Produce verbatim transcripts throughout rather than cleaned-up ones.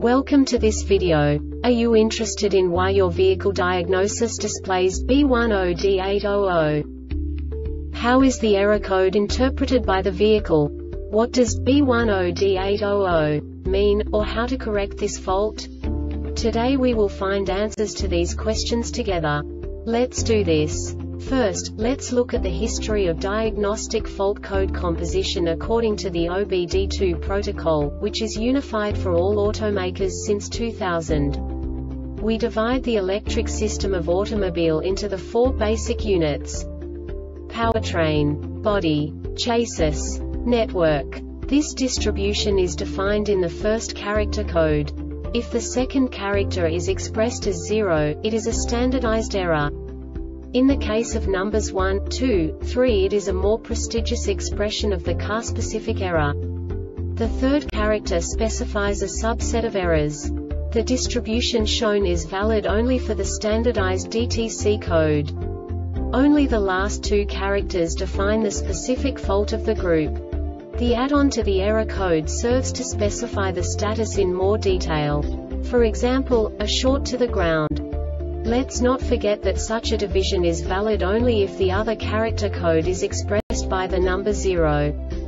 Welcome to this video. Are you interested in why your vehicle diagnosis displays B one zero D eight zero zero? How is the error code interpreted by the vehicle? What does B one zero D eight zero zero mean, or how to correct this fault? Today we will find answers to these questions together. Let's do this. First, let's look at the history of diagnostic fault code composition according to the O B D two protocol, which is unified for all automakers since two thousand. We divide the electric system of automobile into the four basic units: powertrain, body, chassis, network. This distribution is defined in the first character code. If the second character is expressed as zero, it is a standardized error. In the case of numbers one, two, three, it is a more prestigious expression of the car-specific error. The third character specifies a subset of errors. The distribution shown is valid only for the standardized D T C code. Only the last two characters define the specific fault of the group. The add-on to the error code serves to specify the status in more detail. For example, a short to the ground. Let's not forget that such a division is valid only if the other character code is expressed by the number zero.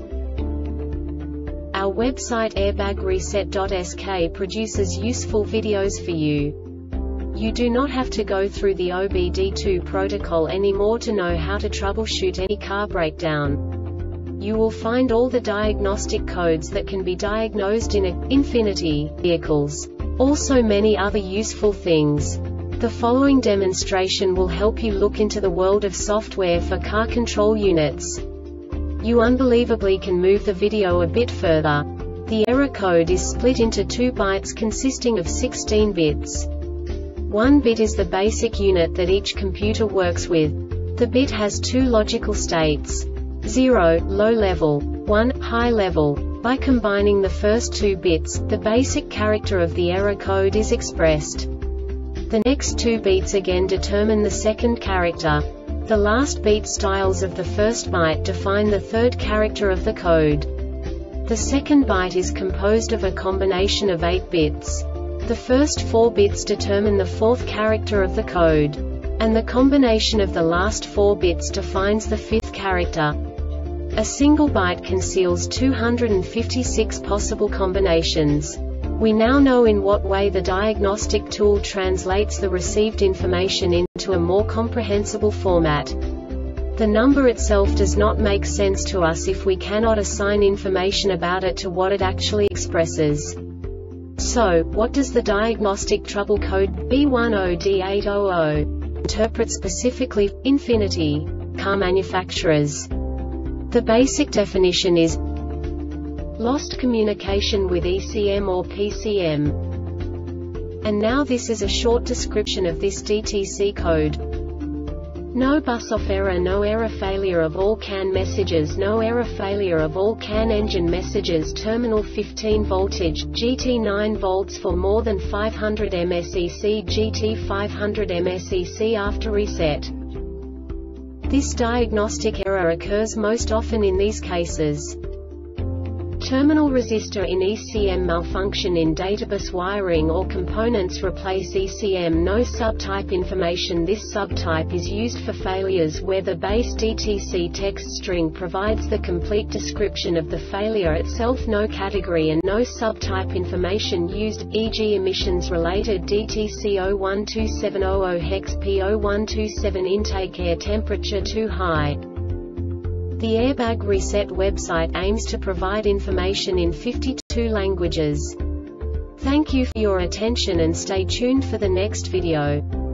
Our website airbag reset dot S K produces useful videos for you. You do not have to go through the O B D two protocol anymore to know how to troubleshoot any car breakdown. You will find all the diagnostic codes that can be diagnosed in a Infiniti vehicles. Also many other useful things. The following demonstration will help you look into the world of software for car control units. You unbelievably can move the video a bit further. The error code is split into two bytes consisting of sixteen bits. One bit is the basic unit that each computer works with. The bit has two logical states: zero, low level, one, high level. By combining the first two bits, the basic character of the error code is expressed. The next two beats again determine the second character. The last beat styles of the first byte define the third character of the code. The second byte is composed of a combination of eight bits. The first four bits determine the fourth character of the code. And the combination of the last four bits defines the fifth character. A single byte conceals two hundred fifty-six possible combinations. We now know in what way the diagnostic tool translates the received information into a more comprehensible format. The number itself does not make sense to us if we cannot assign information about it to what it actually expresses. So, what does the diagnostic trouble code B one zero D eight zero zero interpret specifically for Infiniti car manufacturers? The basic definition is lost communication with E C M or P C M. And now this is a short description of this D T C code. No bus off error, no error failure of all C A N messages, no error failure of all C A N engine messages, terminal fifteen voltage, G T nine volts for more than five hundred milliamps E C, G T five hundred milliamps E C after reset. This diagnostic error occurs most often in these cases: terminal resistor in E C M malfunction in databus wiring or components replace E C M. No subtype information. This subtype is used for failures where the base D T C text string provides the complete description of the failure itself. No category and no subtype information used, for example emissions related D T C zero one two seven zero zero hex P zero one two seven intake air temperature too high. The Airbag Reset website aims to provide information in fifty-two languages. Thank you for your attention and stay tuned for the next video.